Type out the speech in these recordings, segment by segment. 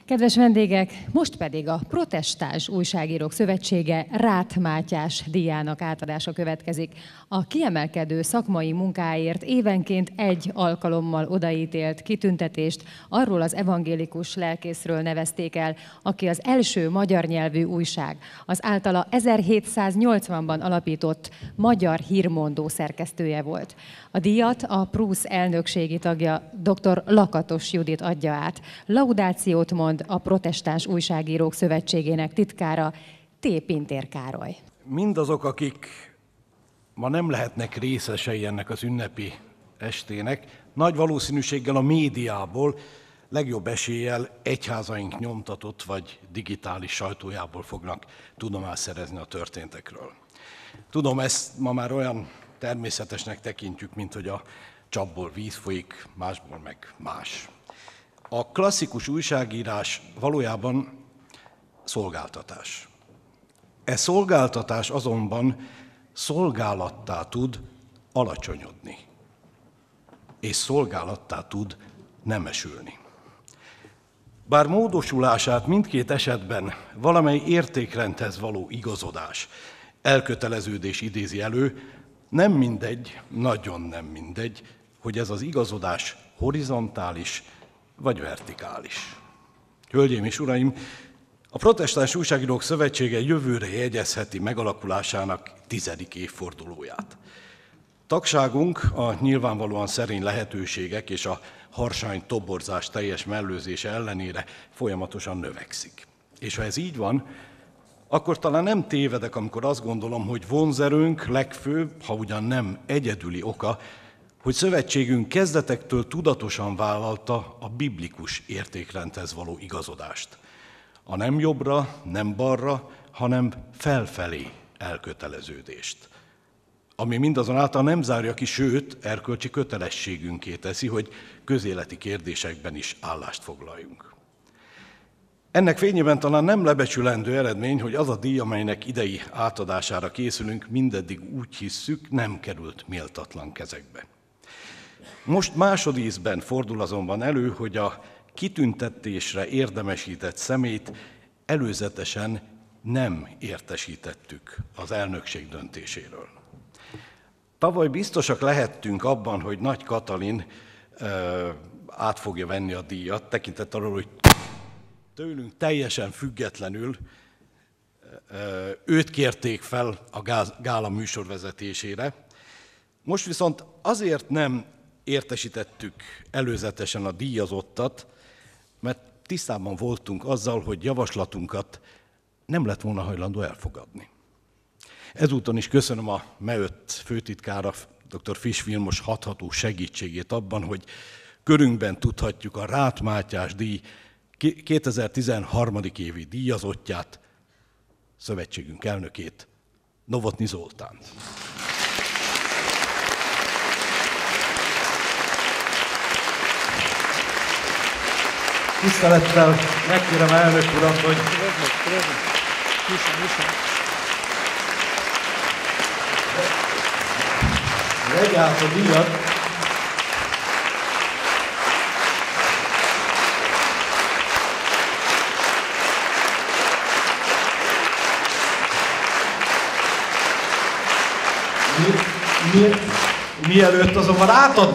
Kedves vendégek, most pedig a Protestáns Újságírók Szövetsége Ráth Mátyás díjának átadása következik. A kiemelkedő szakmai munkáért évenként egy alkalommal odaítélt kitüntetést arról az evangélikus lelkészről nevezték el, aki az első magyar nyelvű újság, az általa 1780-ban alapított Magyar Hírmondó szerkesztője volt. A díjat a PRUSZ elnökségi tagja dr. Lakatos Judit adja át. Laudációt mond a Protestáns Újságírók Szövetségének titkára, T. Pintér Károly. Mindazok, akik ma nem lehetnek részesei ennek az ünnepi estének, nagy valószínűséggel a médiából, legjobb eséllyel egyházaink nyomtatott vagy digitális sajtójából fognak tudomást szerezni a történtekről. Tudom, ezt ma már olyan természetesnek tekintjük, mint hogy a csapból víz folyik, másból meg más. A klasszikus újságírás valójában szolgáltatás. E szolgáltatás azonban szolgálattá tud alacsonyodni, és szolgálattá tud nemesülni. Bár módosulását mindkét esetben valamely értékrendhez való igazodás, elköteleződés idézi elő, nem mindegy, nagyon nem mindegy, hogy ez az igazodás horizontális vagy vertikális. Hölgyeim és uraim, a Protestáns Újságírók Szövetsége jövőre jegyezheti megalakulásának 10. évfordulóját. Tagságunk a nyilvánvalóan szerény lehetőségek és a harsány toborzás teljes mellőzése ellenére folyamatosan növekszik. És ha ez így van, akkor talán nem tévedek, amikor azt gondolom, hogy vonzerőnk legfőbb, ha ugyan nem egyedüli oka, hogy szövetségünk kezdetektől tudatosan vállalta a biblikus értékrendhez való igazodást. A nem jobbra, nem balra, hanem felfelé elköteleződést. Ami mindazonáltal nem zárja ki, sőt, erkölcsi kötelességünké teszi, hogy közéleti kérdésekben is állást foglaljunk. Ennek fényében talán nem lebecsülendő eredmény, hogy az a díj, amelynek idei átadására készülünk, mindeddig úgy hisszük, nem került méltatlan kezekbe. Most másodízben fordul azonban elő, hogy a kitüntetésre érdemesített személyt előzetesen nem értesítettük az elnökség döntéséről. Tavaly biztosak lehettünk abban, hogy Nagy Katalin át fogja venni a díjat, tekintettel arról, hogy tőlünk teljesen függetlenül őt kérték fel a gála műsorvezetésére. Most viszont azért nem értesítettük előzetesen a díjazottat, mert tisztában voltunk azzal, hogy javaslatunkat nem lett volna hajlandó elfogadni. Ezúton is köszönöm a MEÖT főtitkára, dr. Fisch Vilmos hatható segítségét abban, hogy körünkben tudhatjuk a Ráth Mátyás díj 2013. évi díjazottját, szövetségünk elnökét, Novotny Zoltánt. Tisztelettel megkérem elnök urat, hogy vegye át a díjat. Mielőtt azonban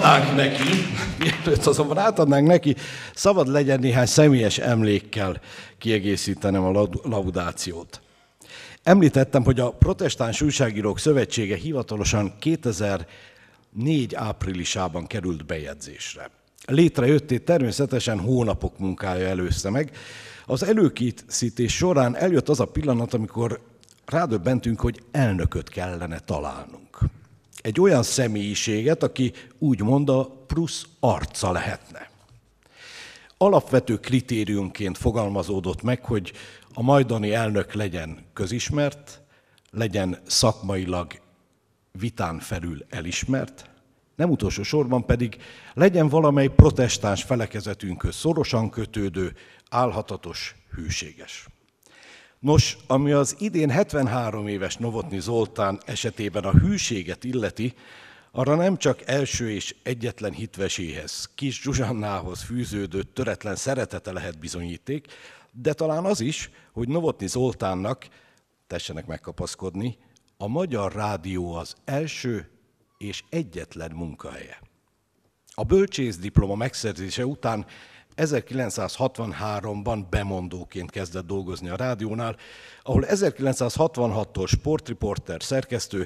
átadnánk neki, szabad legyen néhány személyes emlékkel kiegészítenem a laudációt. Említettem, hogy a Protestáns Újságírók Szövetsége hivatalosan 2004. áprilisában került bejegyzésre. Létrejöttét természetesen hónapok munkája előzte meg. Az előkészítés során eljött az a pillanat, amikor rádöbbentünk, hogy elnököt kellene találnunk. Egy olyan személyiséget, aki úgymond a PRUSZ arca lehetne. Alapvető kritériumként fogalmazódott meg, hogy a majdani elnök legyen közismert, legyen szakmailag vitán felül elismert, nem utolsó sorban pedig legyen valamely protestáns felekezetünkhöz szorosan kötődő, álhatatos, hűséges. Nos, ami az idén 73 éves Novotny Zoltán esetében a hűséget illeti, Arra nem csak első és egyetlen hitveséhez, Kis Zsuzsannához fűződő töretlen szeretete lehet bizonyíték, de talán az is, hogy Novotny Zoltánnak, tessenek megkapaszkodni, a Magyar Rádió az első és egyetlen munkahelye. A bölcsészdiploma megszerzése után 1963-ban bemondóként kezdett dolgozni a rádiónál, ahol 1966-tól sportriporter szerkesztő,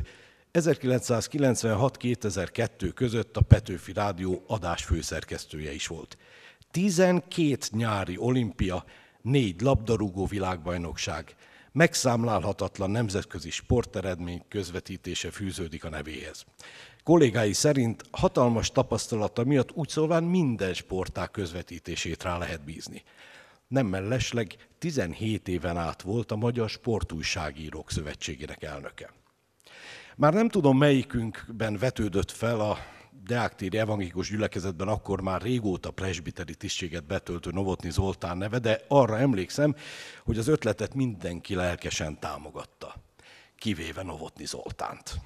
1996-2002 között a Petőfi Rádió adásfőszerkesztője is volt. 12 nyári olimpia, 4 labdarúgó világbajnokság, megszámlálhatatlan nemzetközi sporteredmény közvetítése fűződik a nevéhez. Kollégái szerint hatalmas tapasztalata miatt úgy szólván minden sportág közvetítését rá lehet bízni. Nem mellesleg 17 éven át volt a Magyar Sportújságírók Szövetségének elnöke. Már nem tudom, melyikünkben vetődött fel a deáktéri evangélikus gyülekezetben akkor már régóta presbiteri tisztséget betöltő Novotny Zoltán neve, de arra emlékszem, hogy az ötletet mindenki lelkesen támogatta, kivéve Novotny Zoltánt.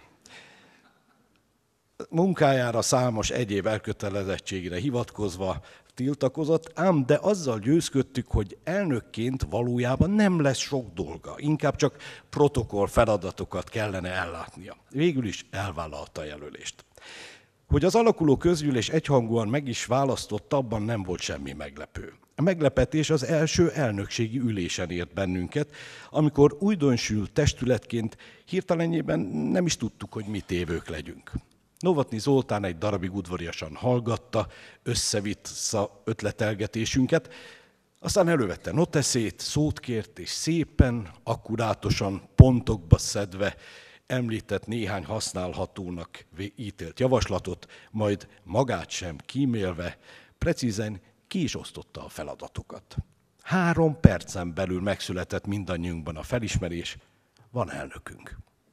Munkájára számos egyéb elkötelezettségre hivatkozva tiltakozott, ám de azzal győzködtük, hogy elnökként valójában nem lesz sok dolga, inkább csak protokoll feladatokat kellene ellátnia. Végül is elvállalta a jelölést. Hogy az alakuló közgyűlés egyhangúan meg is választott, abban nem volt semmi meglepő. A meglepetés az első elnökségi ülésen ért bennünket, amikor újdonsült testületként hirtelenjében nem is tudtuk, hogy mi tévők legyünk. Novotny Zoltán egy darabig udvariasan hallgatta, össze-vissza ötletelgetésünket, aztán elővette noteszét, szót kért, és szépen, akkurátosan, pontokba szedve említett néhány használhatónak ítélt javaslatot, majd magát sem kímélve, precízen ki is osztotta a feladatokat. 3 percen belül megszületett mindannyiunkban a felismerés, van elnökünk.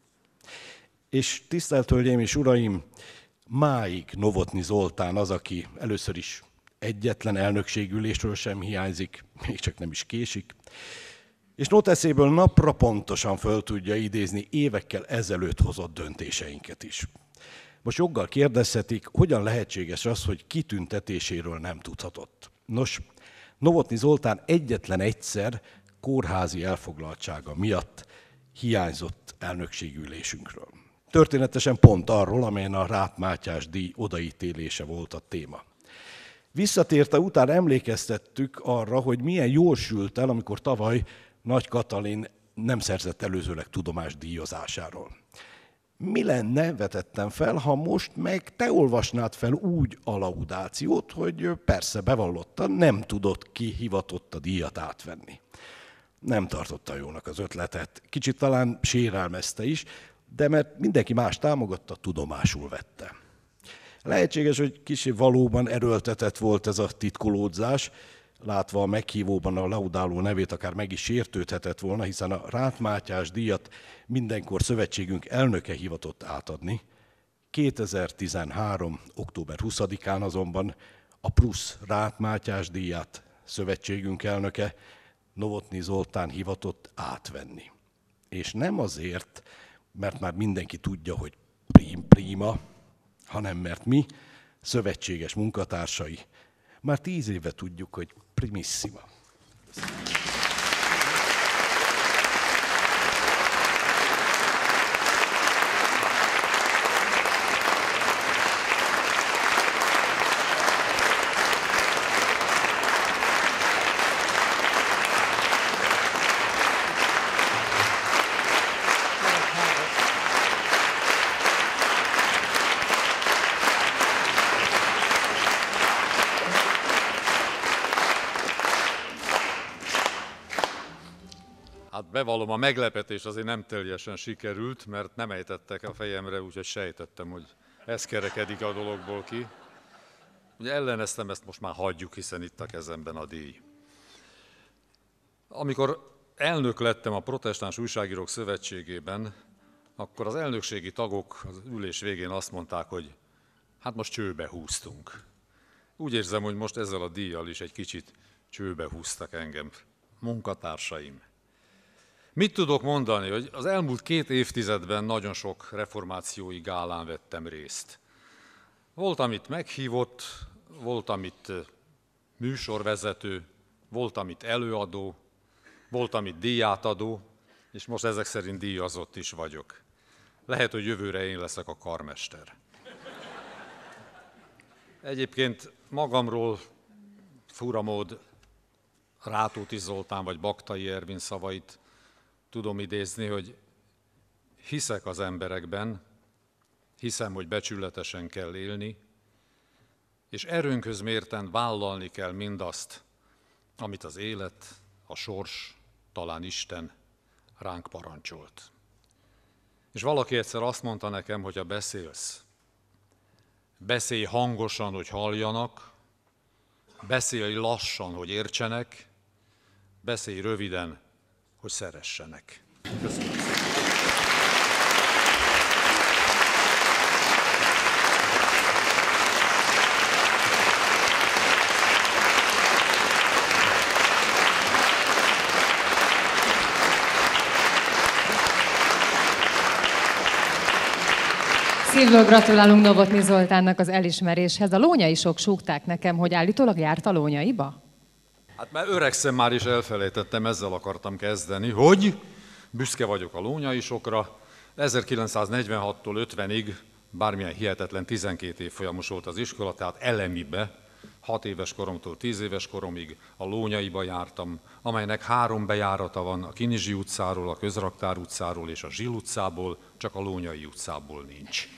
És tisztelt Hölgyeim és Uraim, máig Novotny Zoltán az, aki először is egyetlen elnökségülésről sem hiányzik, még csak nem is késik, és noteszéből napra pontosan föl tudja idézni évekkel ezelőtt hozott döntéseinket is. Most joggal kérdezhetik, hogyan lehetséges az, hogy kitüntetéséről nem tudhatott. Nos, Novotny Zoltán egyetlen egyszer kórházi elfoglaltsága miatt hiányzott elnökségülésünkről. Történetesen pont arról, amelyen a Ráth Mátyás díj odaítélése volt a téma. Visszatérte után emlékeztettük arra, hogy milyen jól sült el, amikor tavaly Nagy Katalin nem szerzett előzőleg tudomást díjazásáról. Mi lenne, vetettem fel, ha most meg te olvasnád fel úgy a laudációt, hogy persze bevallotta, nem tudott ki hivatott a díjat átvenni. Nem tartotta jónak az ötletet, kicsit talán sérelmezte is, de mert mindenki más támogatta, tudomásul vette. Lehetséges, hogy kicsi valóban erőltetett volt ez a titkolódzás, látva a meghívóban a laudáló nevét akár meg is sértődhetett volna, hiszen a Ráth Mátyás díjat mindenkor szövetségünk elnöke hivatott átadni. 2013. október 20-án azonban a plusz Ráth Mátyás díját szövetségünk elnöke Novotny Zoltán hivatott átvenni. És nem azért, mert már mindenki tudja, hogy prima, hanem mert mi, szövetséges munkatársai, már 10 éve tudjuk, hogy primissima. Bevallom, a meglepetés azért nem teljesen sikerült, mert nem ejtettek a fejemre, úgyhogy sejtettem, hogy ez kerekedik a dologból ki. Ugye elleneztem, ezt most már hagyjuk, hiszen itt a kezemben a díj. Amikor elnök lettem a Protestáns Újságírók Szövetségében, akkor az elnökségi tagok az ülés végén azt mondták, hogy hát most csőbe húztunk. Úgy érzem, hogy most ezzel a díjjal is egy kicsit csőbe húztak engem munkatársaim. Mit tudok mondani, hogy az elmúlt 2 évtizedben nagyon sok reformációi gálán vettem részt. Volt, amit meghívott, volt, amit műsorvezető, volt, amit előadó, volt, amit díjátadó, és most ezek szerint díjazott is vagyok. Lehet, hogy jövőre én leszek a karmester. Egyébként magamról furamód Rátóti Zoltán vagy Baktai Ervin szavait tudom idézni, hogy hiszek az emberekben, hiszem, hogy becsületesen kell élni, és erőnkhöz mérten vállalni kell mindazt, amit az élet, a sors, talán Isten ránk parancsolt. És valaki egyszer azt mondta nekem, hogy ha beszélsz, beszélj hangosan, hogy halljanak, beszélj lassan, hogy értsenek, beszélj röviden, hogy szeressenek. Köszönöm szépen. Szívből gratulálunk Novotny Zoltánnak az elismeréshez. A lónyaisok súgták nekem, hogy állítólag járt a Lónyaiba? Hát már öregszem, már is elfelejtettem, ezzel akartam kezdeni, hogy büszke vagyok a lónyaisokra. 1946-tól 50-ig, bármilyen hihetetlen 12 évfolyamos volt az iskola, tehát elemibe, 6 éves koromtól 10 éves koromig a Lónyaiba jártam, amelynek 3 bejárata van, a Kinizsi utcáról, a Közraktár utcáról és a Zsill utcából, csak a Lónyai utcából nincs.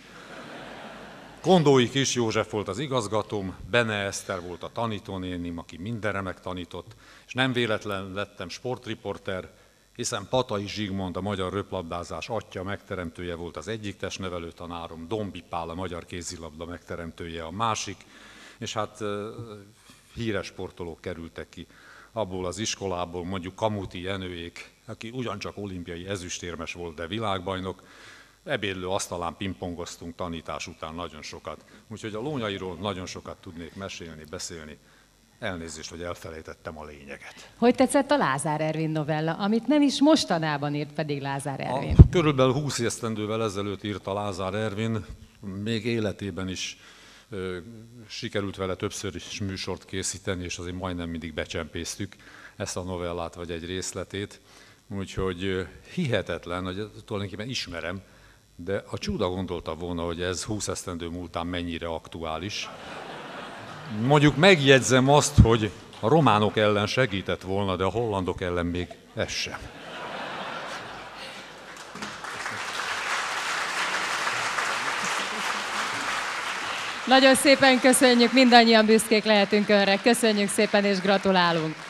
Kondói Kis József volt az igazgatóm, Bene Eszter volt a tanítónénim, aki mindenre megtanított, és nem véletlen lettem sportriporter, hiszen Patai Zsigmond, a magyar röplabdázás atya, megteremtője volt az egyik testnevelő tanárom, Dombi Pál, a magyar kézilabda megteremtője a másik, és hát híres sportolók kerültek ki abból az iskolából, mondjuk Kamuti Jenőék, aki ugyancsak olimpiai ezüstérmes volt, de világbajnok. Ebédlő asztalán pingpongoztunk tanítás után nagyon sokat. Úgyhogy a Lónyairól nagyon sokat tudnék mesélni, beszélni. Elnézést, hogy elfelejtettem a lényeget. Hogy tetszett a Lázár Ervin novella, amit nem is mostanában írt pedig Lázár Ervin? Körülbelül 20 esztendővel ezelőtt írta Lázár Ervin, még életében is sikerült vele többször is műsort készíteni, és azért majdnem mindig becsempésztük ezt a novellát vagy egy részletét. Úgyhogy hihetetlen, hogy tulajdonképpen ismerem, de a csuda gondolta volna, hogy ez 20 esztendő múltán mennyire aktuális. Mondjuk megjegyzem azt, hogy a románok ellen segített volna, de a hollandok ellen még ez sem. Nagyon szépen köszönjük, mindannyian büszkék lehetünk önre. Köszönjük szépen és gratulálunk!